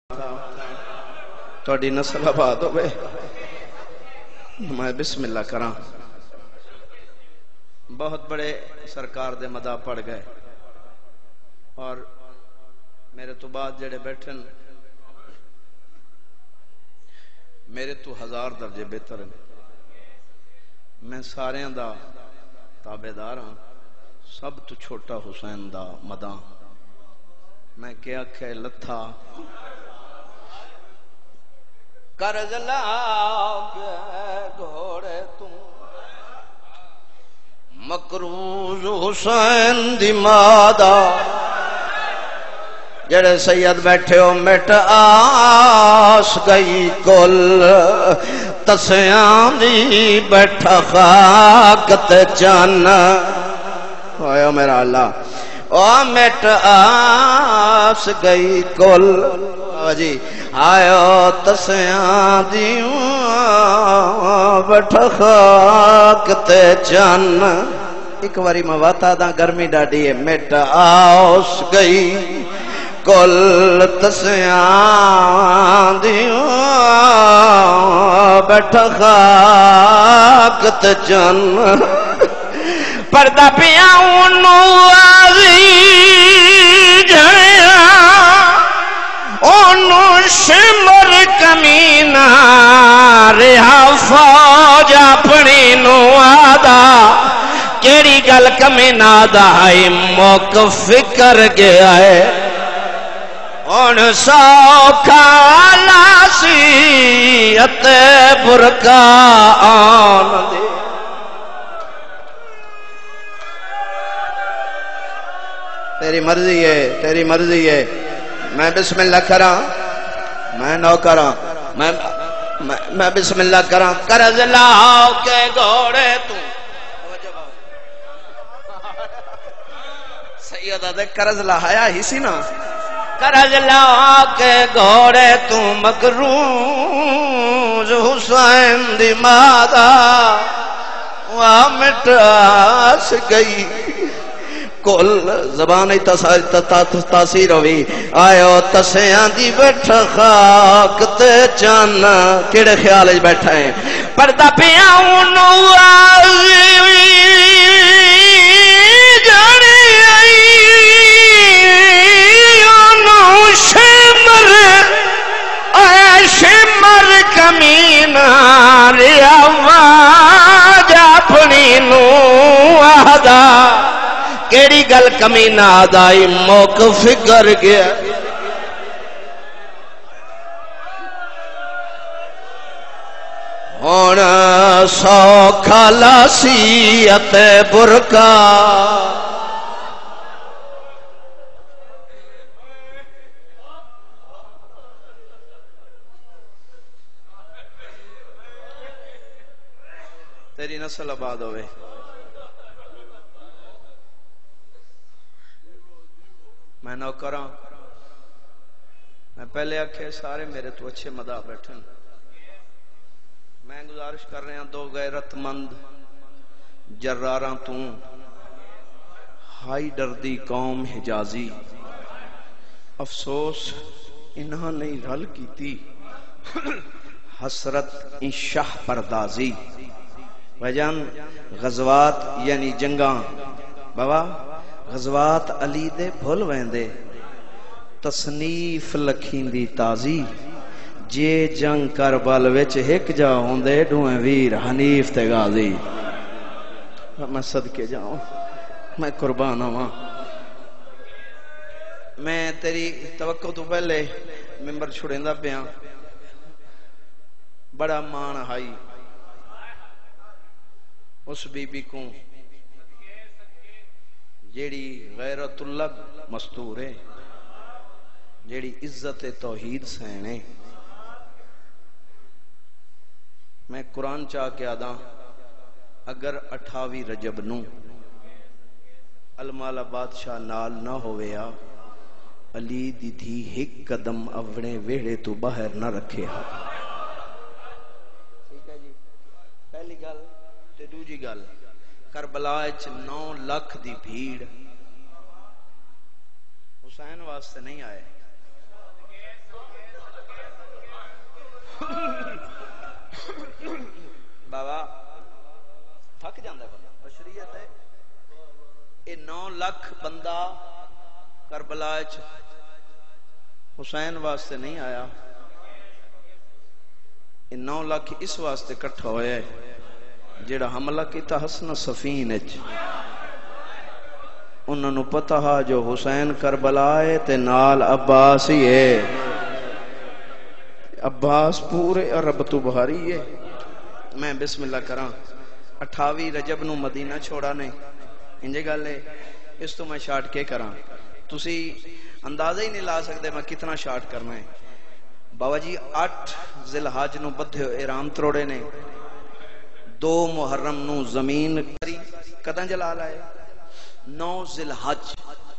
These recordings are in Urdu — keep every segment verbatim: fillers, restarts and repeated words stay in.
تھوڑی نسل آباد ہوئے میں بسم اللہ کراں بہت بڑے سرکار دے مداح پڑھ گئے اور میرے تو بعد جڑے بیٹھن میرے تو ہزار درجے بہتر ہیں میں سارے دا تابعدار ہاں سب تو چھوٹا حسین دا مداح میں کیا کہ لتھا قرض لا کے گھوڑے تم مکروز حسین دی مادا جڑے سید بیٹھے ہو مٹ آس گئی کل تسیاں دی بیٹھا خاک تے چان آیا میرا اللہ او مٹ آس گئی کل جی آیا تسیاں دیوں بیٹھا خاک تے چان ایک واری مواتا دا گرمی ڈاڈی ہے مٹ آس گئی کل تسیاں دیوں بیٹھا خاک تے چان پردہ پیاؤں نو آزی جھڑیا اونو شمر کمینہ رہا فوج اپنی نو آدھا کیڑی گل کمینہ دائی موقف فکر گیا ہے اون سوکھا لاسی اتے برکا آن دے تیری مرضی ہے تیری مرضی ہے میں بسم اللہ کراں میں نو کراں میں میں بسم اللہ کراں قرض لاؤ کے گھوڑے تو سیدہ دے قرض لایا ہی سی نا قرض لاؤ کے گھوڑے تو مکروز حسین دی مادا وامٹاس گئی کل زبان تاثیر ہوئی آئیو تسیاں دی بیٹھا خاک تے چان کیڑے خیال اج بیٹھا ہے پردہ پیاؤں نو آزی جڑی آئی انو شمر اے شمر کمینہ ریاواج اپنی نو آدھا کیڑی گل کمینہ آدائی موقف فکر گیا ہونا سوکھا لاسیت برکا تیری نسل آباد ہوئے میں نو کراں میں پہلے آکھے سارے میرے تو اچھے مداح بیٹھن میں گزارش کر رہے ہیں دو غیرت مند جراراں تو ہائی دردی قوم حجازی افسوس انہاں نہیں رل کی تھی حسرت ان شاہ پردازی وجان غزوات یعنی جنگاں بابا غزوات علی دے بھول ویندے تصنیف لکھین دی تازی جے جنگ کربل وچ ہک جا ہوندے ڈویں ویر حنیف تے غازی میں صدقے جاؤں میں قربان ہوں میں تیری توقع تو پہلے ممبر چھڑیندہ پیاں بڑا مان ہائی اس بی بی کو جیڑی غیرت اللہ مستور ہے جیڑی عزت توحید سینے میں قرآن چاہ کے آدھا اگر اٹھاوی رجب نو المالا بادشاہ نال نہ ہویا علی دی تھی ہک قدم اوڑے ویڑے تو باہر نہ رکھے ہا ٹھیک ہے جی پہلی گل تے دوجی گل کربلا اچ نو لاکھ دی بھیڑ حسین واسطے نہیں آئے بندہ کربلا حسین واسطے نہیں آیا، نو لاکھ اس واسطے کٹھا ہویا ہے جیڑا حملہ کیتا حسن صفین اچ انہوں نے پتہ ہا جو حسین کربلا ہے تے نال عباس ہی ہے، عباس پورے عرب تو بہاری ہے۔ میں بسم اللہ کراں اٹھاوی رجب نو مدینہ چھوڑا نہیں انجے گل ہے، اس تو میں شارٹ کے کراں، تسی اندازہ ہی نہیں لا سکتے میں کتنا شارٹ کرنا ہے۔ بابا جی اٹھ ذی الحج نو بدھے احرام تروڑے نے، دو محرم نو زمین کری کداں جلال آئے، نو ذی الحج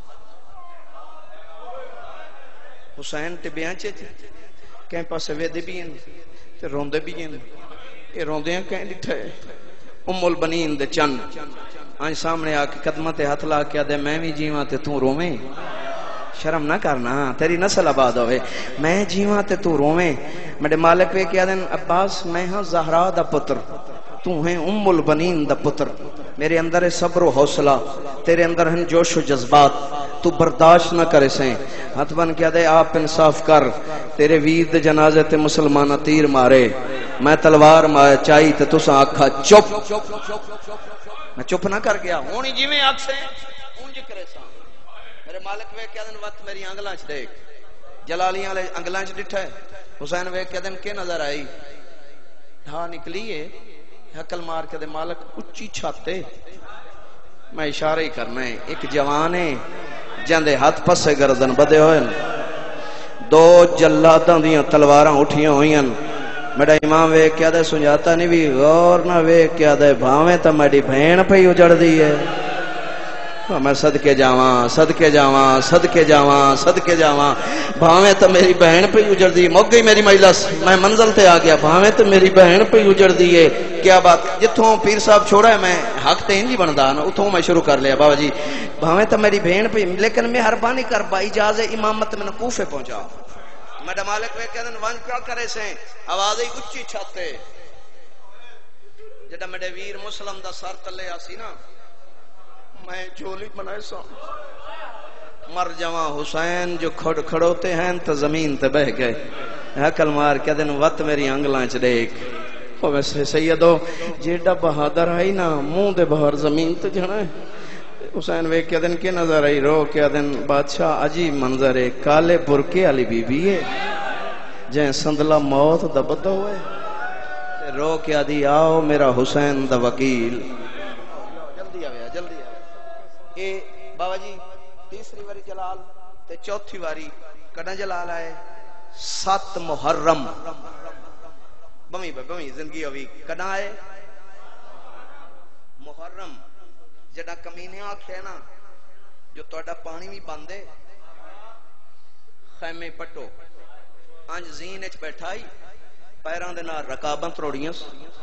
حسین ٹبیاں چے کہیں پاسے ویدے بھی ہیں تے روندے بھی ہیں، یہ روندے ہیں کہیں ڈٹھے ام البنین دے چند آج سامنے آ کے قدمہ تے ہاتھ لا کے دے میں بھی جیواں تے تو روویں، شرم نہ کرنا تیری نسل آباد ہوئے، میں جیواں تے تو روویں۔ میرے مالک وے کیا دن عباس میں ہاں زہرا دا پتر، تو ہیں ام البنین دا پتر، میرے اندر ہے صبر و حوصلہ، تیرے اندر ہیں جوش و جذبات، تو برداشت نہ کرے سیں، ہاتھ بن کیا دے آپ انصاف کر، تیرے وید جنازے تے مسلمانہ تیر مارے، میں تلوار مارے چاہی تے تسا آکھا چپ، میں چپ نہ کر گیا ہونی جی میں آکھ سے اونج کرے ساں۔ میرے مالک وے کیا دن وقت میری انگلاں چ دیکھ، جلالیاں لے انگلاں چ ڈٹھا ہے، حسین وے کیا دن کے نظر آئی، ڈھا نکلی ہے حکل مار کے دے مالک اچھی چھاتے، میں اشارہ ہی کرنا ہے، ایک جوان ہے جاندے ہاتھ پسے گردن بدے ہوئے، دو جلاداں دیاں تلواراں اٹھیاں ہوئیں، میرا امام وے کیا دے سنجاتا نہیں بھی غور نہ وے کیا دے بھاویں تا میری بھین پہ اجڑ دی ہے، میں صدقے جاواں صدقے جاواں صدقے جاواں صدقے جاواں، بھاویں تا میری بہن پہ اجڑ دی، موک گئی میری مجلس، میں منزل تے آ گیا، بھاویں تا میری بہن پہ اجڑ دی ہے، کیا بات جتھوں پیر صاحب چھوڑا ہے میں حق تے انجی بندہ نا اتھوں میں شروع کر لیا بابا جی، بھاویں تا میری بہن پہ، لیکن مہربانی کر با اجازت امامت میں کوفے پہنچا، میڈا مالک وے کہہ دن وان کیا کرے سیں، آوازیں اچھی چھاتے، جڑا میڈے ویر مسلم دا سر تلے آسی نا میں جھولی بنائے سا، مر جواں حسین جو کھڑ کھڑوتے ہیں تو زمین تے بہ گئے، حکل مار کہہ دن وقت میری انگلاں چ دیکھ، او ویسے سیدو جیڑا بہادر آئی نا منہ دے باہر زمین تے جانا ہے، حسین وے کہہ دن کے نظر آئی، رو کہہ دن بادشاہ عجیب منظر ہے، کالے برکے علی بی بی ہے جہیں سندلہ موت دا بدہ ہوئے، رو کہہ دی آؤ میرا حسین دا وکیل، جلدی آویا جلدی آویا، اے بابا جی تیسری واری جلال تے چوتھی واری کڑا جلال آئے، سات محرم بمی بمی زندگی ہوئی کڑا آئے محرم، جڑا کمینے آکھے نا جو توڑا پانی بھی باندے خیمے پٹو آنج زین اچ بیٹھائی پیران دے نار رکاباں تروڑیاں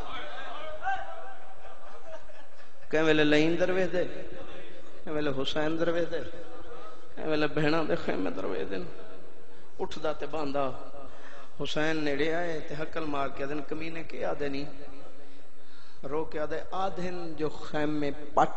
کہیں ویلے لین دروے دے کہیں ویلے حسین دروے دے کہیں ویلے بہناں دے خیمے دروے دے اٹھ دا تے باندھا، حسین نیڑے آئے تے حکل مار کے دن کمینے کے آدھے نہیں، رو کے آدھے آدھن جو خیمے پٹ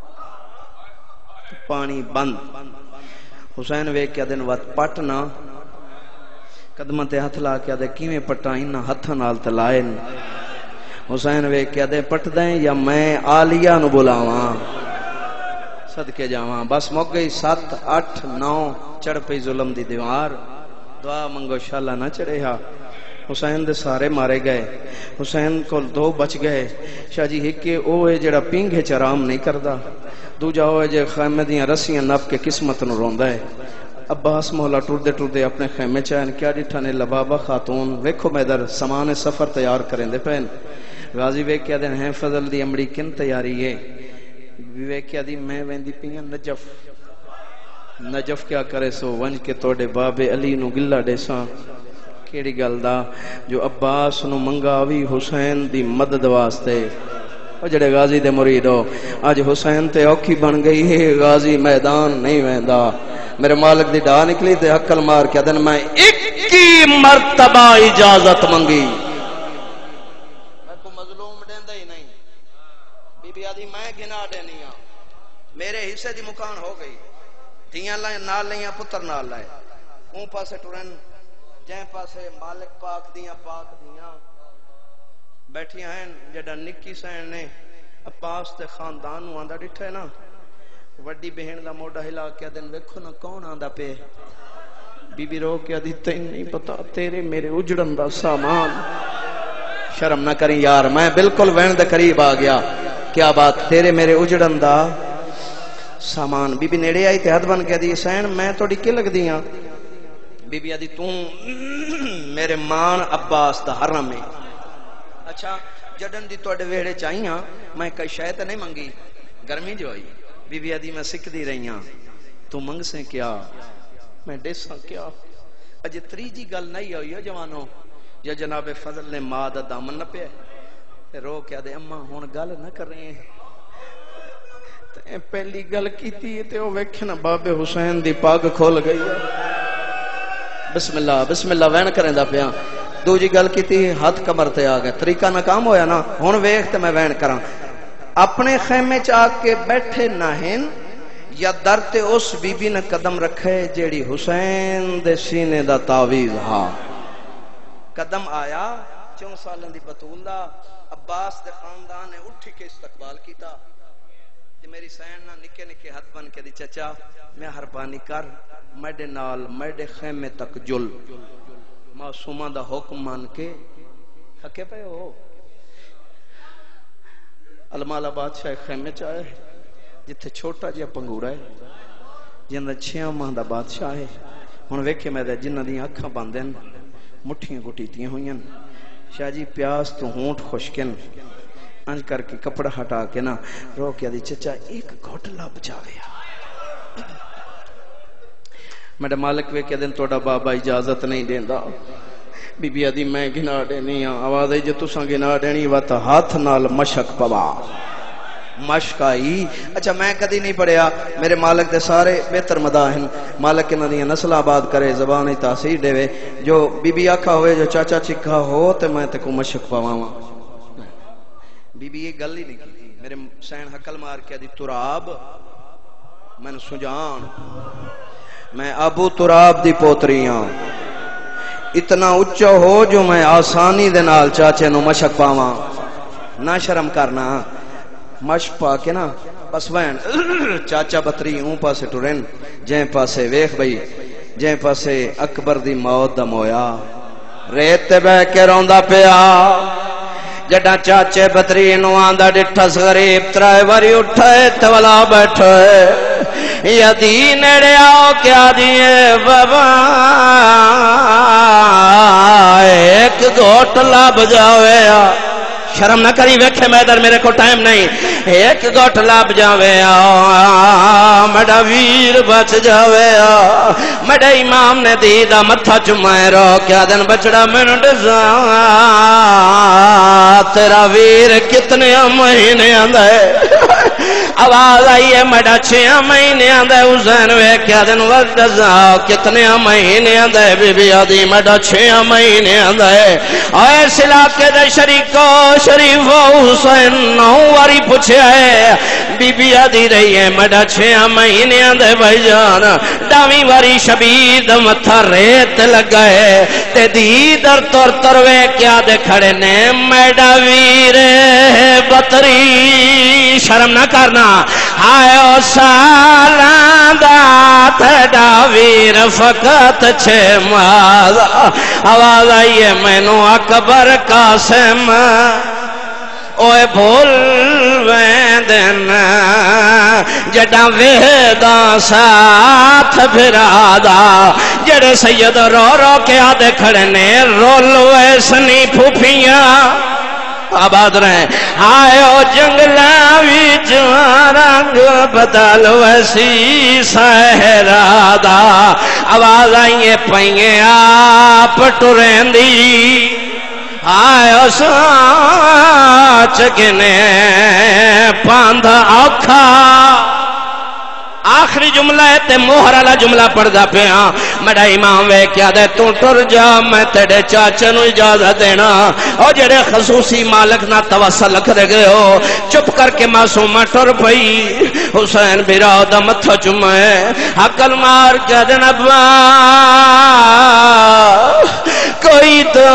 پانی بند، حسین وے کے دن وقت پٹ نہ قدمہ تے ہتھ لا کے آدھے کیویں پٹائیں نہ ہتھ نال تلائن، حسین وے کے آدھے پٹ دیں یا میں آلیہ نو بلاواں صدقے جاواں، بس مک گئی سات اٹھ نو چڑھ پئی ظلم دی دیوار، دعا منگو شالہ نہ چڑھے ہا، حسین دے سارے مارے گئے، حسین کو دو بچ گئے، شاہ جی ہکے اوے جڑا پینگے چرام نہیں کردا، دو جا ہوئے جے خیمے دیاں رسیاں نف کے قسمت نو روندا ہے، عباس مولا ٹردے ٹردے اپنے خیمے چاہن کیا ڈٹھا نے لبابا خاتون ویکھو میں در سامان سفر تیار کریں دے پہن، غازی ویک کیا دن ہیں فضل دی امڑی کن تیاری ہے، ویک کیا دی میں ویندی پیاں نجف، نجف کیا کرے سو ونج کے توڑے باب علی نو گلہ دے ساں، کیڑی گل دا جو عباس نو منگاوی حسین دی مدد واسطے، او جڑے غازی دے مرید ہو آج حسین تے اوکھی بن گئی ہے، غازی میدان نہیں ویندا، میرے مالک دی ڈا نکلی تے حکل مار کے دن میں اکی مرتبہ اجازت منگی، میں کو مظلوم دیندا ہی نہیں، بی بی آدھی میں گنا دینی ہاں، میرے حصے دی مکان ہو گئی، دھیاں لائیں نال لائیں پتر نال لائیں اون پاسے ٹرن جائیں پاسے مالک پاک دیاں پاک دیاں بیٹھی ہیں جڑا نکی سین نے عباس تے خاندان نو آندا ڈٹھا ہے نا وڈی بہن دا موڈا ہلا کے دن ویکھو نا کون آندا پے بی بی رو کے دی تین نہیں پتا تیرے میرے اجڑن دا سامان شرم نہ کریں یار میں بالکل وین دے قریب آ گیا کیا بات تیرے میرے اجڑن دا سامان بی بی نیڑے آئی تے ہاتھ بن کے دی سین میں توڑی کی لگ دیاں بی بی آدھی توں میرے مان عباس دا حرم ہے اچھا جڈن دی توڑے ویڑے چاہیاں میں کئی شاید نہیں منگی گرمی جو آئی بی بی آدھی میں سکھ دی رہی ہاں تو منگ سے کیا میں ڈیساں کیا اجے تری جی گل نہیں ہوئی ہو جوانوں یا جناب فضل نے ماں دا دامن نہ پہ رو کیا دے اماں ہون گل نہ کر رہے ہیں تے پہلی گل کیتی تے او ویکھے نا باب حسین دی پاگ کھول گئی بسم اللہ بسم اللہ وین کریں دا پیا دو جی گل کیتی ہاتھ کمر تے آ گئے طریقہ ناکام ہویا نا ہن ویکھ تے میں وین کراں اپنے خیمے چ آ کے بیٹھے نہ ہیں یا در تے اس بی بی نے قدم رکھے جیڑی حسین دے سینے دا تعویذ ہاں قدم آیا چون سالن دی بطول دا عباس دے خاندان نے اٹھ کے استقبال کیتا تے میری سین نہ نکے نکے ہاتھ بن کے دی چچا میں ہربانی کر میڈے نال میڈے خیمے تک جل معصومہ دا حکم مان کے ہکے پہ ہو المالا بادشاہ خیمے چاہے جتھے چھوٹا جیا پنگورا ہے جنہ چھیاں ماہ دا بادشاہ ہے ہن ویکھے میں دے جنہ دی اکھاں باندھن مٹھیاں گٹیتیاں ہوئیں شاہ جی پیاس تو ہونٹ خشکن انج کر کے کپڑا ہٹا کے نا رو کیا دی چچا ایک گھٹ لب جاویا میڈا مالک وے کہ دن توڑا بابا اجازت نہیں دیندا بی بی آدھی میں گنا دینی ہاں آواز ہے جو تساں گنا دینی واتا ہاتھ نال مشک پوا مشک آئی اچھا میں کدی نہیں پڑھیا میرے مالک دے سارے بہتر مداحن مالک انہاں دی نسل آباد کرے زبانی تاثیر دے وے جو بی بی آکھا ہوئے جو چاچا چکھا ہو تے میں تے کو مشک پواواں بی بی یہ گل ہی نہیں کی میرے سین حقل مار کے دی تراب میں نے سجان میں ابو تراب دی پوتری ہاں اتنا اچھا ہو جو میں آسانی دے نال چاچے نو مشک پاواں نہ شرم کرنا مشک پا کے نا بس وین چاچا بطری اون پاسے ٹرن جیں پاسے ویکھ بھئی جیں پاسے اکبر دی موت دا مویا ریت تے بہ کے روندا پیا جڈا چاچے بطری نو آندا ڈٹھس غریب ترائے واری اٹھے تے ولا بیٹھے یا دی نیڑے آؤ کیا دیے بابا ایک گھوٹ لب جاوے شرم نہ کری ویکھے میں ادھر میرے کو ٹائم نہیں ایک گھوٹ لب جاوے میڈا ویر بچ جاوے میڈا امام نے دیدہ متھا چمائے رو کیا دن بچڑا منڈ زا تیرا ویر کتنے مہینے آندھا ہے آواز آئی ہے میڈا چھیا مہینے آندھا ہے حسین وے کیا دن وقت زا کتنے مہینے آندھا ہے بی بی آدھی میڈا چھیا مہینے آندھا ہے ایس علاقے دے شریکو شریف حسین نو واری پوچھے ہے بی بی آدھی رہی ہے میڈا چھیا مہینے آندھے بھائی جان ڈامی واری شبید متھا ریت لگا ہے تے دی در تر تروے کیا دے کھڑے نے میڈا ویر بطری شرم نہ کرنا آئے او سالان دا تیڈا ویر فقط چھے ماز آواز آئیے میں نو اکبر قاسم اوے بھول ویندن جڑا ویدہ ساتھ بھرادا جڑے سید رو رو کے آدھے کھڑے نے رول ویسنی پھوپیاں آباد رہے آئے او جنگلہ وی جوان رنگ بدل ویسی سہرادا آواز آئیے پہنگے آپ ٹرین دی آئے او سانچ گنے پاندھا آکھا آخری جملہ ہے تے موہر والا جملہ پڑھ دا پہ ہاں میرا امام وے کیا دے تو ٹر جا میں تیرے چاچے نو اجازت دینا او جڑے خصوصی مالک نہ توسل کر گئے ہو چپ کر کے معصومہ ٹر پئی حسین بیرا دا متھا چومے عقل مار کے جنابا کوئی تو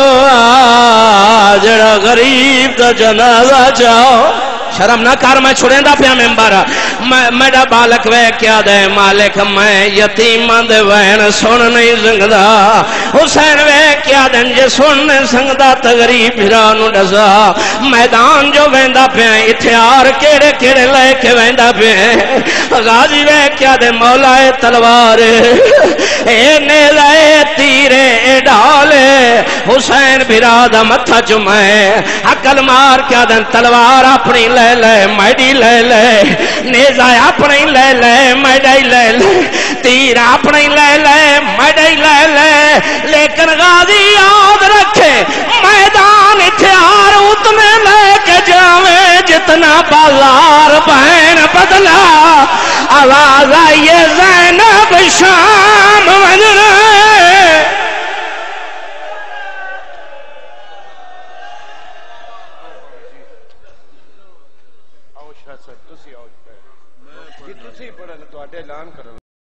جڑا غریب دا جنازہ جاؤ شرم نہ کر میں چھڑیں دا پیا ممبر میرا بالک وے کیا دے مالک میں یتیماں دے وین سن نہیں سنگدا حسین وے کیا دے جے سن نہیں سنگدا تے غریب بھرا نو ڈسا میدان جو ویندا پیا ہتھیار کیڑے کیڑے لے کے ویندا پیا غازی وے کیا دے مولا تلوار اے نیزہ اے تیر اے ڈالے حسین بھرا دا متھا چومے عقل مار کیا دے تلوار اپنی لے لے میڈی لے لے نیزہ اپنی لے لے میڈی لے لے تیر اپنی لے لے میڈی لے لے لیکن غازی یاد رکھے میدان ہتھیار اتنے لے کے جاوے جتنا بازار بہن بدلا آواز آئیے زینب شام وجنے تسی آؤ تسی پڑھن تو اڈے اعلان کرن